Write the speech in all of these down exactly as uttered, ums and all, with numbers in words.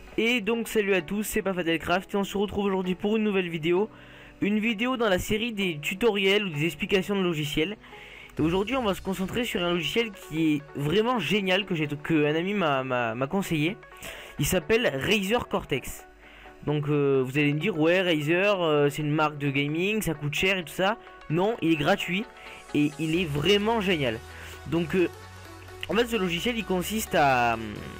Et donc salut à tous, c'est PaFadelCraft et on se retrouve aujourd'hui pour une nouvelle vidéo. Une vidéo dans la série des tutoriels ou des explications de logiciels. Et aujourd'hui on va se concentrer sur un logiciel qui est vraiment génial, que, que un ami m'a conseillé. Il s'appelle Razer Cortex. Donc euh, vous allez me dire, ouais Razer euh, c'est une marque de gaming, ça coûte cher et tout ça. Non, il est gratuit et il est vraiment génial. Donc euh, en fait ce logiciel il consiste à...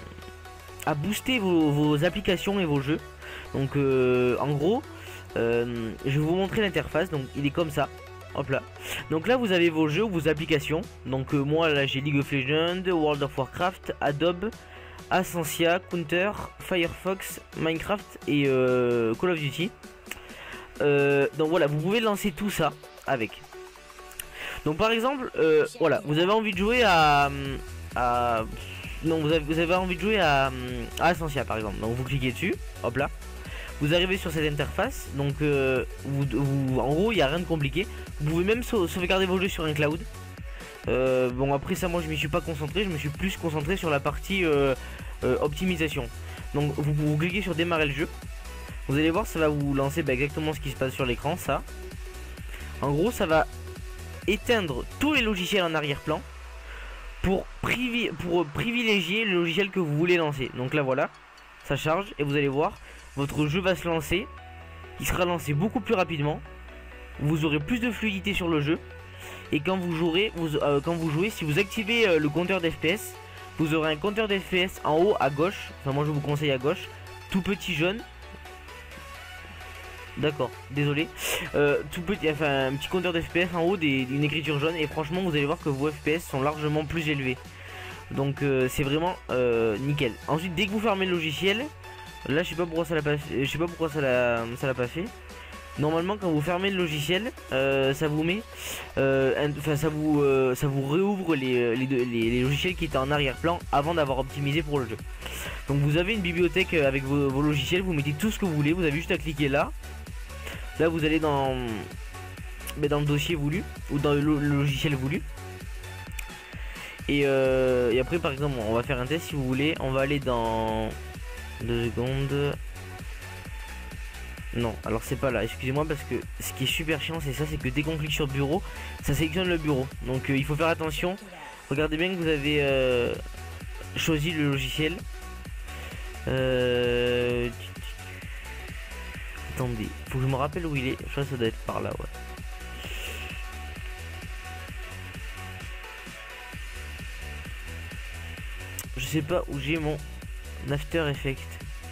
à booster vos, vos applications et vos jeux. Donc euh, en gros euh, je vais vous montrer l'interface. Donc il est comme ça, hop là. Donc là vous avez vos jeux ou vos applications. Donc euh, moi là j'ai League of Legends, World of Warcraft, Adobe, Ascensia, Counter, Firefox, Minecraft et euh, Call of Duty. euh, Donc voilà, vous pouvez lancer tout ça avec. Donc par exemple euh, voilà, vous avez envie de jouer à, à non, vous avez, vous avez envie de jouer à, à Ascensia par exemple. Donc vous cliquez dessus, hop là. Vous arrivez sur cette interface. Donc euh, vous, vous, en gros il n'y a rien de compliqué. Vous pouvez même sau sauvegarder vos jeux sur un cloud. euh, Bon après ça moi je m'y suis pas concentré. Je me suis plus concentré sur la partie euh, euh, optimisation. Donc vous, vous cliquez sur démarrer le jeu. Vous allez voir ça va vous lancer bah, exactement ce qui se passe sur l'écran. Ça en gros ça va éteindre tous les logiciels en arrière-plan pour, privi pour privilégier le logiciel que vous voulez lancer. Donc là voilà, ça charge et vous allez voir, votre jeu va se lancer. Il sera lancé beaucoup plus rapidement. Vous aurez plus de fluidité sur le jeu. Et quand vous jouerez, vous, euh, quand vous jouez, si vous activez euh, le compteur d'F P S, vous aurez un compteur d'F P S en haut à gauche. Enfin moi je vous conseille à gauche, tout petit jaune. D'accord, désolé. Euh, tout petit, enfin un petit compteur d'F P S en haut, des, une écriture jaune. Et franchement vous allez voir que vos F P S sont largement plus élevés. Donc euh, c'est vraiment euh, nickel. Ensuite dès que vous fermez le logiciel, là je sais pas pourquoi ça l'a pas fait, je sais pas pourquoi ça l'a ça l'a pas fait. Normalement quand vous fermez le logiciel, euh, ça vous met, euh, enfin ça vous euh, ça vous réouvre les, les, les, les logiciels qui étaient en arrière-plan avant d'avoir optimisé pour le jeu. Donc vous avez une bibliothèque avec vos, vos logiciels, vous mettez tout ce que vous voulez, vous avez juste à cliquer là. Là vous allez dans, dans le dossier voulu ou dans le, le logiciel voulu. Et, euh, et après par exemple on va faire un test si vous voulez. On va aller dans deux secondes. Non alors c'est pas là, excusez-moi, parce que ce qui est super chiant c'est ça, c'est que dès qu'on clique sur bureau, ça sélectionne le bureau. Donc euh, il faut faire attention. Regardez bien que vous avez euh, choisi le logiciel. euh... Attendez, faut que je me rappelle où il est. Je crois que ça doit être par là, ouais. Je sais pas où j'ai mon After Effects.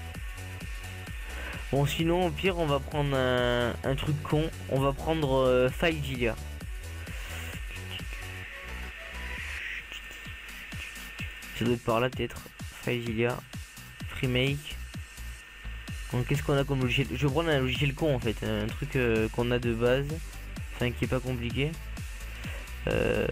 Bon sinon au pire on va prendre un, un truc con. On va prendre euh, FileZilla. Ça doit être par là peut-être. FileZilla, FreeMake. Donc qu'est-ce qu'on a comme logiciel? Je vais prendre un logiciel con en fait, un truc euh, qu'on a de base, enfin qui est pas compliqué. Euh...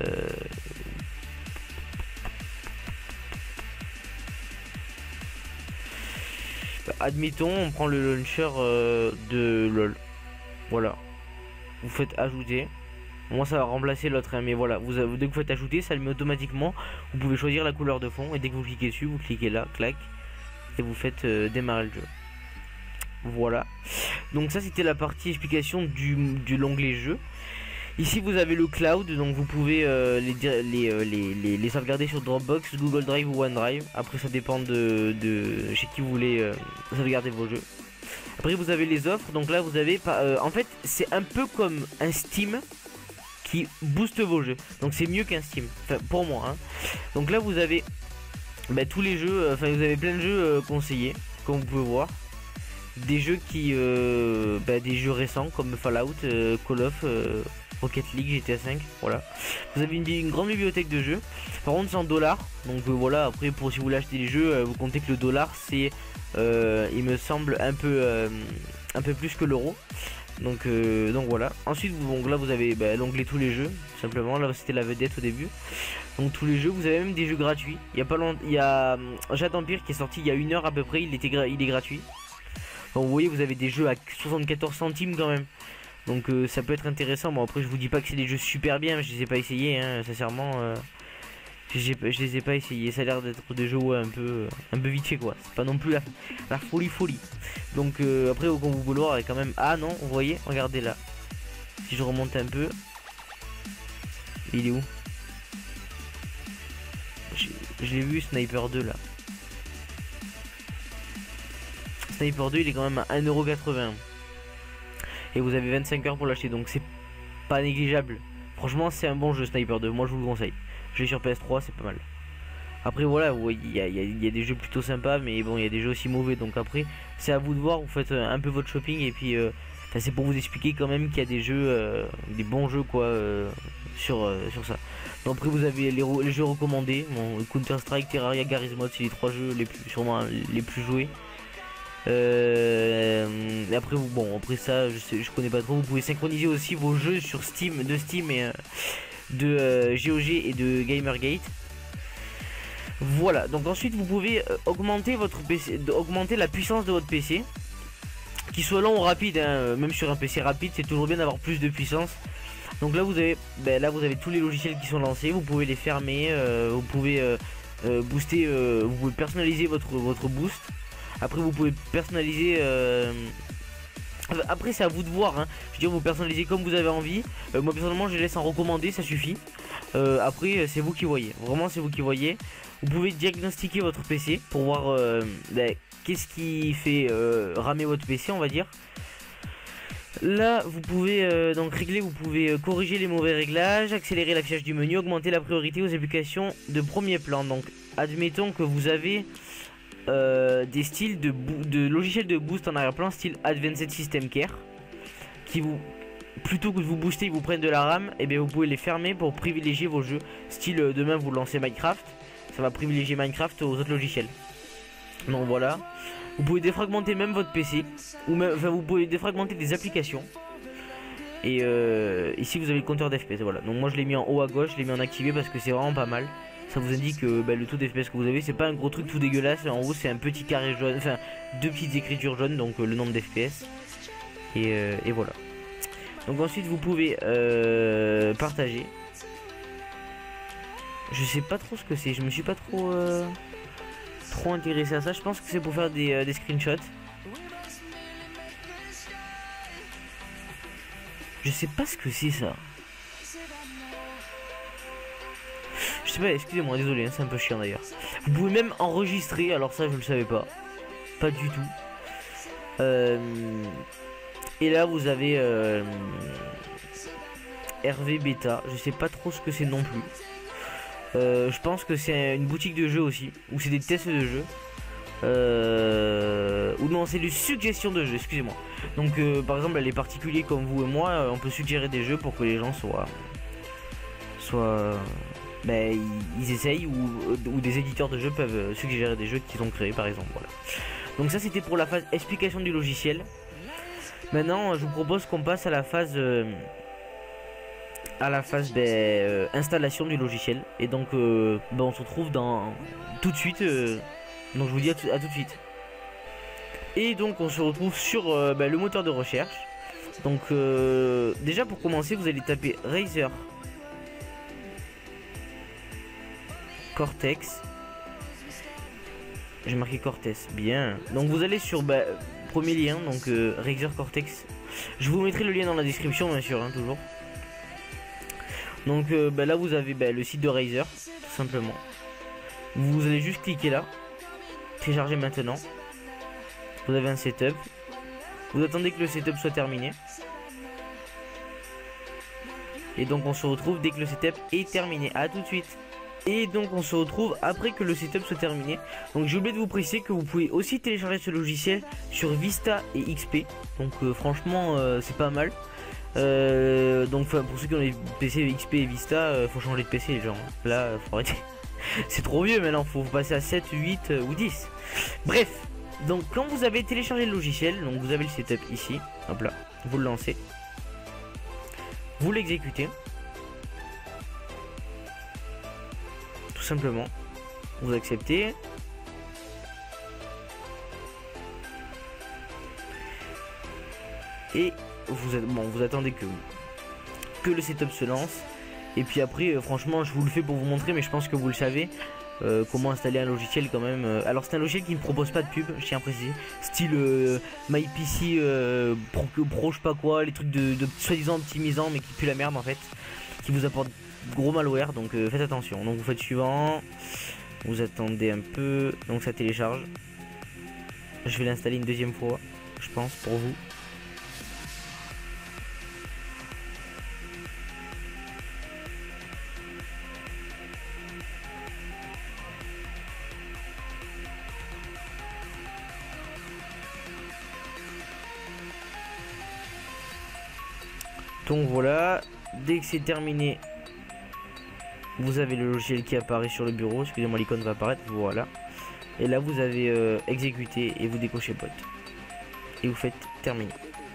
Bah, admettons, on prend le launcher euh, de LOL. Voilà. Vous faites ajouter. Moi ça va remplacer l'autre, hein, mais voilà. Vous avez, dès que vous faites ajouter, ça le met automatiquement. Vous pouvez choisir la couleur de fond et dès que vous cliquez dessus, vous cliquez là, clac, et vous faites euh, démarrer le jeu. Voilà, donc ça c'était la partie explication du, de l'onglet jeu. Ici vous avez le cloud, donc vous pouvez euh, les, les, les, les, les sauvegarder sur Dropbox, Google Drive ou OneDrive. Après ça dépend de, de chez qui vous voulez euh, sauvegarder vos jeux. Après vous avez les offres, donc là vous avez euh, en fait c'est un peu comme un Steam qui booste vos jeux. Donc c'est mieux qu'un Steam, enfin pour moi hein. Donc là vous avez bah, tous les jeux, enfin vous avez plein de jeux euh, conseillés, comme vous pouvez voir. Des jeux qui euh, bah, des jeux récents comme Fallout, euh, Call of, euh, Rocket League, G T A cinq. Voilà, vous avez une, une grande bibliothèque de jeux. Par contre c'est en dollars, donc euh, voilà. Après pour si vous voulez acheter les jeux, euh, vous comptez que le dollar c'est euh, il me semble un peu euh, un peu plus que l'euro. Donc euh, donc voilà. Ensuite vous, donc là vous avez bah, l'onglet tous les jeux, tout simplement. Là c'était la vedette au début. Donc tous les jeux, vous avez même des jeux gratuits. Il y a pas longtemps, il y a euh, Jade Empire qui est sorti il y a une heure à peu près. Il était il est gratuit. Donc vous voyez vous avez des jeux à soixante-quatorze centimes quand même. Donc euh, ça peut être intéressant. Bon après je vous dis pas que c'est des jeux super bien, je les ai pas essayés hein, sincèrement. Euh, Je les ai pas essayés, ça a l'air d'être des jeux ouais, un peu un peu vite fait quoi. C'est pas non plus la, la folie folie. Donc euh, après au vous vouloir est quand même. Ah non, vous voyez, regardez là. Si je remonte un peu. Il est où? Je l'ai vu Sniper deux là. Sniper deux il est quand même à un euro quatre-vingts. Et vous avez vingt-cinq heures pour l'acheter donc c'est pas négligeable. Franchement c'est un bon jeu Sniper deux, moi je vous le conseille. Je l'ai sur P S trois, c'est pas mal. Après voilà, il ouais, y, y, y a des jeux plutôt sympas, mais bon, il y a des jeux aussi mauvais. Donc après, c'est à vous de voir, vous faites un peu votre shopping. Et puis, euh, c'est pour vous expliquer quand même qu'il y a des jeux, euh, des bons jeux quoi, euh, sur, euh, sur ça. Donc après, vous avez les, les jeux recommandés. Bon, Counter-Strike, Terraria, Garry's Mod, c'est les trois jeux les plus, sûrement les plus joués. Euh, et après, vous, bon, après ça, je, sais, je connais pas trop. Vous pouvez synchroniser aussi vos jeux sur Steam, de Steam et... Euh, de euh, G O G et de Gamergate. Voilà, donc ensuite vous pouvez euh, augmenter votre P C, augmenter la puissance de votre P C, qui soit lent ou rapide, hein. Même sur un P C rapide, c'est toujours bien d'avoir plus de puissance. Donc là vous avez, ben là vous avez tous les logiciels qui sont lancés, vous pouvez les fermer, euh, vous pouvez euh, euh, booster, euh, vous pouvez personnaliser votre votre boost. Après vous pouvez personnaliser. Euh, Après c'est à vous de voir, hein. Je veux dire vous personnalisez comme vous avez envie. euh, Moi personnellement je les laisse en recommander, ça suffit. euh, Après c'est vous qui voyez, vraiment c'est vous qui voyez. Vous pouvez diagnostiquer votre P C pour voir euh, bah, qu'est-ce qui fait euh, ramer votre P C on va dire. Là vous pouvez euh, donc régler, vous pouvez euh, corriger les mauvais réglages, accélérer l'affichage du menu, augmenter la priorité aux applications de premier plan. Donc admettons que vous avez Euh, des styles de, de logiciels de boost en arrière-plan style Advanced System Care qui vous, plutôt que de vous booster, ils vous prennent de la RAM, et bien vous pouvez les fermer pour privilégier vos jeux. Style euh, demain vous lancez Minecraft, ça va privilégier Minecraft aux autres logiciels. Donc voilà, vous pouvez défragmenter même votre P C ou même, enfin vous pouvez défragmenter des applications. Et euh, ici vous avez le compteur d'F P S, voilà. Donc moi je l'ai mis en haut à gauche, je l'ai mis en activé parce que c'est vraiment pas mal. Ça vous indique que bah, le taux d'F P S que vous avez, c'est pas un gros truc tout dégueulasse. En haut c'est un petit carré jaune, enfin deux petites écritures jaunes, donc euh, le nombre d'F P S. Et, euh, et voilà. Donc ensuite vous pouvez euh, partager. Je sais pas trop ce que c'est, je me suis pas trop euh, trop intéressé à ça. Je pense que c'est pour faire des, euh, des screenshots. Je sais pas ce que c'est ça. Je sais pas, excusez-moi, désolé, hein, c'est un peu chiant d'ailleurs. Vous pouvez même enregistrer, alors ça je le savais pas. Pas du tout. Euh, et là vous avez euh, R V Beta, je sais pas trop ce que c'est non plus. Euh, je pense que c'est une boutique de jeux aussi, ou c'est des tests de jeux. Euh, ou non, c'est des suggestions de jeux, excusez-moi. Donc euh, par exemple les particuliers comme vous et moi, on peut suggérer des jeux pour que les gens soient... soient... Ben, ils, ils essayent, ou, ou des éditeurs de jeux peuvent suggérer des jeux qu'ils ont créés par exemple. Voilà. Donc ça c'était pour la phase explication du logiciel. Maintenant je vous propose qu'on passe à la phase euh, à la phase ben, euh, installation du logiciel. Et donc euh, ben, on se retrouve dans tout de suite. Euh, donc je vous dis à tout, à tout de suite. Et donc on se retrouve sur euh, ben, le moteur de recherche. Donc euh, déjà pour commencer vous allez taper Razer Cortex. J'ai marqué Cortex, bien. Donc vous allez sur bah, premier lien, donc euh, Razer Cortex. Je vous mettrai le lien dans la description bien sûr, hein, toujours. Donc euh, bah, là vous avez bah, le site de Razer, tout simplement. Vous allez juste cliquer là, télécharger maintenant. Vous avez un setup. Vous attendez que le setup soit terminé. Et donc on se retrouve dès que le setup est terminé. À tout de suite. Et donc on se retrouve après que le setup soit terminé. Donc j'ai oublié de vous préciser que vous pouvez aussi télécharger ce logiciel sur Vista et X P. Donc euh, franchement euh, c'est pas mal. euh, Donc pour ceux qui ont les P C X P et Vista, euh, faut changer de P C les gens. Là euh, faut arrêter. C'est trop vieux maintenant, faut passer à sept, huit euh, ou dix. Bref, donc quand vous avez téléchargé le logiciel, donc vous avez le setup ici. Hop là, vous le lancez. Vous l'exécutez. Simplement, vous acceptez. Et vous, bon, vous attendez que, que le setup se lance. Et puis après euh, franchement je vous le fais pour vous montrer, mais je pense que vous le savez. Euh, comment installer un logiciel quand même. euh, Alors c'est un logiciel qui ne propose pas de pub, je tiens à préciser. Style euh, MyPC euh, pro, pro je sais pas quoi, les trucs de, de soi-disant optimisant mais qui puent la merde en fait, qui vous apporte gros malware, donc euh, faites attention. Donc vous faites suivant, vous attendez un peu, donc ça télécharge. Je vais l'installer une deuxième fois, je pense, pour vous. Donc voilà, dès que c'est terminé, vous avez le logiciel qui apparaît sur le bureau. Excusez-moi, l'icône va apparaître, voilà. Et là vous avez euh, exécuté et vous décochez bot. Et vous faites terminer.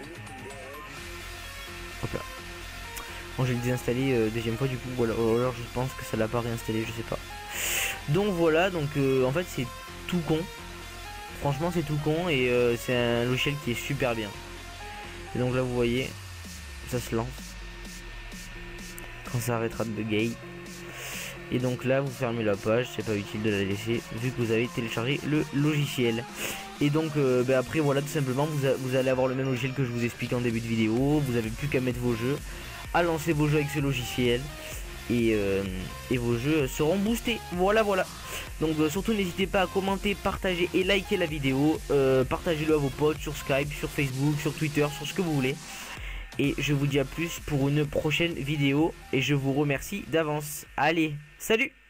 Hop là. Bon, je vais le désinstaller euh, deuxième fois du coup, voilà. Ou alors je pense que ça l'a pas réinstallé, je sais pas. Donc voilà, donc euh, en fait c'est tout con. Franchement c'est tout con et euh, c'est un logiciel qui est super bien. Et donc là vous voyez, ça se lance. Quand ça arrêtera de bugger. Et donc là vous fermez la page, c'est pas utile de la laisser vu que vous avez téléchargé le logiciel. Et donc euh, bah après voilà, tout simplement vous, vous allez avoir le même logiciel que je vous explique en début de vidéo. Vous avez plus qu'à mettre vos jeux, à lancer vos jeux avec ce logiciel. Et, euh, et vos jeux seront boostés. Voilà voilà. Donc euh, surtout n'hésitez pas à commenter, partager et liker la vidéo. euh, Partagez-le à vos potes sur Skype, sur Facebook, sur Twitter, sur ce que vous voulez. Et je vous dis à plus pour une prochaine vidéo. Et je vous remercie d'avance. Allez, salut!